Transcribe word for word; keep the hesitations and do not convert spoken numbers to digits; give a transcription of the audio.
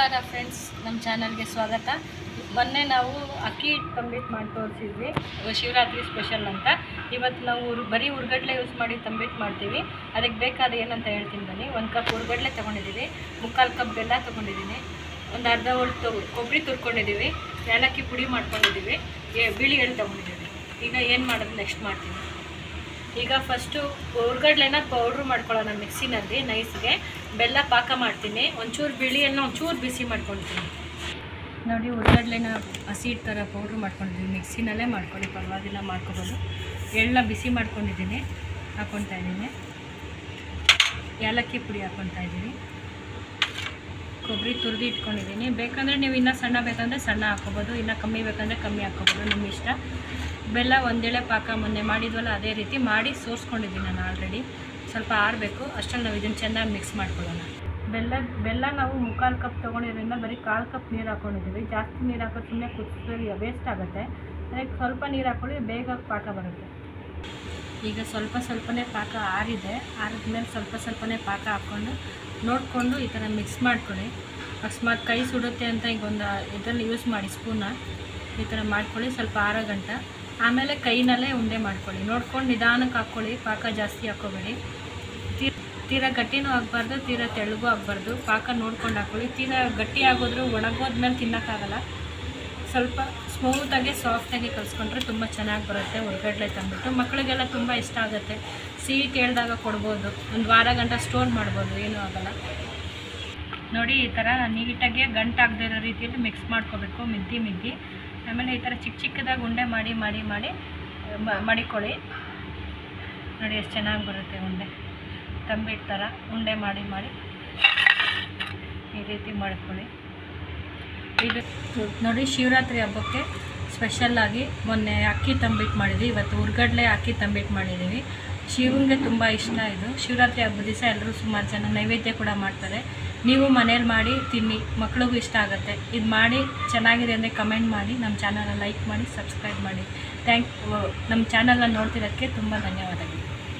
ನಮಸ್ಕಾರ ಫ್ರೆಂಡ್ಸ್, ನಮ್ಮ ಚಾನಲ್ಗೆ ಸ್ವಾಗತ. ಮೊನ್ನೆ ನಾವು ಅಕ್ಕಿ ತಂಬಿಟ್ಟು ಮಾಡಿ ತೋರಿಸಿದ್ವಿ, ಶಿವರಾತ್ರಿ ಸ್ಪೆಷಲ್ ಅಂತ. ಇವತ್ತು ನಾವು ಬರೀ ಹುರ್ಗಡ್ಲೆ ಯೂಸ್ ಮಾಡಿ ತಂಬಿಟ್ಟು ಮಾಡ್ತೀವಿ. ಅದಕ್ಕೆ ಬೇಕಾದ ಏನಂತ ಹೇಳ್ತೀನಿ ಬನ್ನಿ. ಒಂದು ಕಪ್ ಹುರ್ಗಡ್ಲೆ ತೊಗೊಂಡಿದ್ದೀವಿ, ಮುಕ್ಕಾಲು ಕಪ್ ಬೆಲ್ಲ ತೊಗೊಂಡಿದ್ದೀನಿ, ಒಂದು ಅರ್ಧ ಹೋಳು ತೊ ಕೊಬ್ಬರಿ ತುರ್ಕೊಂಡಿದ್ದೀವಿ, ಏಲಕ್ಕಿ ಪುಡಿ ಮಾಡ್ಕೊಂಡಿದ್ದೀವಿ, ಬಿಳಿ ಎಳ್ಳು ತೊಗೊಂಡಿದ್ದೀವಿ. ಈಗ ಏನು ಮಾಡೋದು ನೆಕ್ಸ್ಟ್ ಮಾಡ್ತೀನಿ. ಈಗ ಫಸ್ಟು ಹುರ್ಗಡ್ಲೆನ ಪೌಡ್ರ್ ಮಾಡ್ಕೊಳ್ಳೋಣ ಮಿಕ್ಸಿನಲ್ಲಿ ನೈಸ್ಗೆ. ಬೆಲ್ಲ ಪಾಕ ಮಾಡ್ತೀನಿ, ಒಂಚೂರು ಬಿಳಿಯನ್ನು ಒಂಚೂರು ಬಿಸಿ ಮಾಡ್ಕೊಳ್ತೀನಿ. ನೋಡಿ, ಹುರ್ಗಡ್ಲೆನ ಹಸಿ ಥರ ಪೌಡ್ರ್ ಮಾಡ್ಕೊಂಡಿದ್ದೀನಿ, ಮಿಕ್ಸಿನಲ್ಲೇ ಮಾಡ್ಕೊಳ್ಳಿ, ಪರವಾಗಿಲ್ಲ, ಮಾಡ್ಕೊಬೋದು. ಎಳ್ಳ ಬಿಸಿ ಮಾಡ್ಕೊಂಡಿದ್ದೀನಿ, ಹಾಕ್ಕೊತಾ ಇದ್ದೀನಿ. ಏಲಕ್ಕಿ ಪುಡಿ ಹಾಕ್ಕೊತಾ ಇದ್ದೀನಿ, ಕೊಬ್ಬರಿ ತುರಿದು ಇಟ್ಕೊಂಡಿದ್ದೀನಿ. ಬೇಕಂದರೆ ನೀವು ಇನ್ನೂ ಸಣ್ಣ ಬೇಕಂದರೆ ಸಣ್ಣ ಹಾಕ್ಕೊಬೋದು, ಇನ್ನೂ ಕಮ್ಮಿ ಬೇಕಂದರೆ ಕಮ್ಮಿ ಹಾಕ್ಕೊಬೋದು, ನಿಮ್ಮ ಇಷ್ಟ. ಬೆಲ್ಲ ಒಂದೇಳೆ ಪಾಕ ಮೊನ್ನೆ ಮಾಡಿದ್ವಲ್ಲ ಅದೇ ರೀತಿ ಮಾಡಿ ಸೋರಿಸ್ಕೊಂಡಿದ್ದೀನಿ ನಾನು ಆಲ್ರೆಡಿ. ಸ್ವಲ್ಪ ಆರಬೇಕು, ಅಷ್ಟರಲ್ಲಿ ನಾವು ಇದನ್ನು ಚೆನ್ನಾಗಿ ಮಿಕ್ಸ್ ಮಾಡ್ಕೊಳ್ಳೋಣ. ಬೆಲ್ಲ ಬೆಲ್ಲ ನಾವು ಮುಕ್ಕಾಲು ಕಪ್ ತೊಗೊಂಡಿರೋದ್ರಿಂದ ಬರೀ ಕಾಲು ಕಪ್ ನೀರು ಹಾಕ್ಕೊಂಡಿದ್ದೀವಿ. ಜಾಸ್ತಿ ನೀರು ಹಾಕೋದು ಸುಮ್ಮನೆ ಕುದಿಸಿ ವೇಸ್ಟ್ ಆಗುತ್ತೆ. ಅದಕ್ಕೆ ಸ್ವಲ್ಪ ನೀರು ಹಾಕ್ಕೊಳ್ಳಿ, ಬೇಗ ಪಾಕ ಬರುತ್ತೆ. ಈಗ ಸ್ವಲ್ಪ ಸ್ವಲ್ಪನೇ ಪಾಕ ಆರಿದೆ. ಆರಿದ್ಮೇಲೆ ಸ್ವಲ್ಪ ಸ್ವಲ್ಪನೇ ಪಾಕ ಹಾಕ್ಕೊಂಡು ನೋಡಿಕೊಂಡು ಈ ಥರ ಮಿಕ್ಸ್ ಮಾಡ್ಕೊಳ್ಳಿ. ಅಕಸ್ಮಾತ್ ಕೈ ಸುಡುತ್ತೆ ಅಂತ ಈಗ ಒಂದು ಇದರಲ್ಲಿ ಯೂಸ್ ಮಾಡಿ, ಸ್ಪೂನ ಈ ಥರ ಮಾಡ್ಕೊಳ್ಳಿ. ಸ್ವಲ್ಪ ಆರೋ ಗಂಟ ಆಮೇಲೆ ಕೈನಲ್ಲೇ ಉಂಡೆ ಮಾಡ್ಕೊಳ್ಳಿ. ನೋಡ್ಕೊಂಡು ನಿಧಾನಕ್ಕೆ ಹಾಕ್ಕೊಳ್ಳಿ, ಪಾಕ ಜಾಸ್ತಿ ಹಾಕ್ಕೋಬೇಡಿ. ತೀರ ತೀರಾ ಗಟ್ಟಿನೂ ಆಗಬಾರ್ದು, ತೀರಾ ತೆಳ್ಳಗೂ ಆಗಬಾರ್ದು. ಪಾಕ ನೋಡ್ಕೊಂಡು ಹಾಕ್ಕೊಳ್ಳಿ. ತೀರಾ ಗಟ್ಟಿ ಆಗೋದ್ರೂ ಒಣಗೋದ್ಮೇಲೆ ತಿನ್ನೋಕ್ಕಾಗಲ್ಲ. ಸ್ವಲ್ಪ ಸ್ಮೂತಾಗಿ ಸಾಫ್ಟಾಗಿ ಕಲಿಸ್ಕೊಂಡ್ರೆ ತುಂಬ ಚೆನ್ನಾಗಿ ಬರುತ್ತೆ ಹುರ್ಗಡ್ಲೆ ತಂಬಿಟ್ಟು. ಮಕ್ಕಳಿಗೆಲ್ಲ ತುಂಬ ಇಷ್ಟ ಆಗುತ್ತೆ. ಸಿಹಿ ಕೇಳಿದಾಗ ಕೊಡ್ಬೋದು, ಒಂದು ವಾರ ಗಂಟ ಸ್ಟೋರ್ ಮಾಡ್ಬೋದು, ಏನೂ ಆಗೋಲ್ಲ. ನೋಡಿ, ಈ ಥರ ನೀಟಾಗಿ ಗಂಟಾಗದೇ ಇರೋ ರೀತಿಯಲ್ಲಿ ಮಿಕ್ಸ್ ಮಾಡ್ಕೋಬೇಕು, ಮಿದ್ದಿ ಮಿದ್ದಿ. ಆಮೇಲೆ ಈ ಥರ ಚಿಕ್ಕ ಚಿಕ್ಕದಾಗಿ ಉಂಡೆ ಮಾಡಿ ಮಾಡಿ ಮಾಡಿ ಮಡಿಕೊಳ್ಳಿ. ನೋಡಿ ಎಷ್ಟು ಚೆನ್ನಾಗಿ ಬರುತ್ತೆ ಉಂಡೆ, ತಂಬಿಟ್ಟು ಥರ ಉಂಡೆ ಮಾಡಿ ಮಾಡಿ ಈ ರೀತಿ ಮಾಡ್ಕೊಳ್ಳಿ. ಇದು ನೋಡಿ, ಶಿವರಾತ್ರಿ ಹಬ್ಬಕ್ಕೆ ಸ್ಪೆಷಲ್ಲಾಗಿ ಮೊನ್ನೆ ಅಕ್ಕಿ ತಂಬಿಟ್ಟು ಮಾಡಿದ್ವಿ, ಇವತ್ತು ಹುರ್ಗಡ್ಲೆ ಅಕ್ಕಿ ತಂಬಿಟ್ಟು ಮಾಡಿದ್ದೀವಿ. ಶಿವಂಗೆ ತುಂಬ ಇಷ್ಟ ಇದು. ಶಿವರಾತ್ರಿ ಹಬ್ಬದ ದಿವಸ ಎಲ್ಲರೂ ಸುಮಾರು ಜನ ನೈವೇದ್ಯ ಕೂಡ ಮಾಡ್ತಾರೆ. ನೀವು ಮನೇಲಿ ಮಾಡಿ ತಿನ್ನಿ, ಮಕ್ಳಿಗೂ ಇಷ್ಟ ಆಗುತ್ತೆ. ಇದು ಮಾಡಿ ಚೆನ್ನಾಗಿದೆ ಅಂದರೆ ಕಮೆಂಟ್ ಮಾಡಿ, ನಮ್ಮ ಚಾನಲ್ನ ಲೈಕ್ ಮಾಡಿ, ಸಬ್ಸ್ಕ್ರೈಬ್ ಮಾಡಿ. ಥ್ಯಾಂಕ್ ನಮ್ಮ ಚಾನಲ್ನ ನೋಡ್ತಿರೋದಕ್ಕೆ ತುಂಬ ಧನ್ಯವಾದಗಳು.